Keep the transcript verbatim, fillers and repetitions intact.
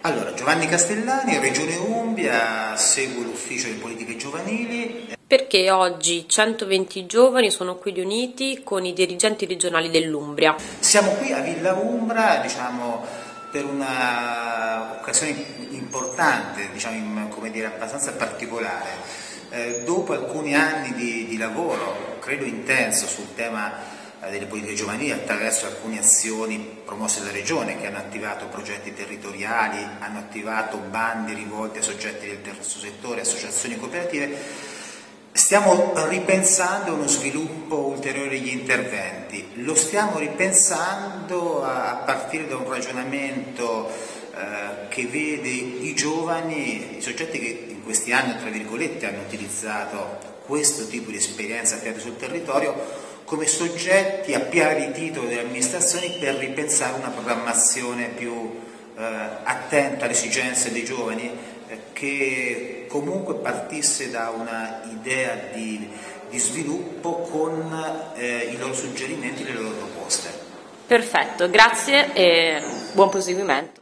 Allora, Giovanni Castellani, Regione Umbria, seguo l'ufficio delle politiche giovanili. Perché oggi centoventi giovani sono qui riuniti con i dirigenti regionali dell'Umbria. Siamo qui a Villa Umbra, diciamo, per una occasione importante, diciamo, come dire, abbastanza particolare. Eh, dopo alcuni anni di, di lavoro, credo intenso, sul tema delle politiche giovanili attraverso alcune azioni promosse dalla Regione che hanno attivato progetti territoriali, hanno attivato bandi rivolti a soggetti del terzo settore, associazioni cooperative, stiamo ripensando uno sviluppo ulteriore degli interventi. Lo stiamo ripensando a partire da un ragionamento eh, che vede i giovani, i soggetti che in questi anni, tra virgolette, hanno utilizzato questo tipo di esperienza attivata sul territorio come soggetti a piari titolo delle amministrazioni per ripensare una programmazione più eh, attenta alle esigenze dei giovani, eh, che comunque partisse da una idea di, di sviluppo con eh, i loro suggerimenti e le loro proposte. Perfetto, grazie e buon proseguimento.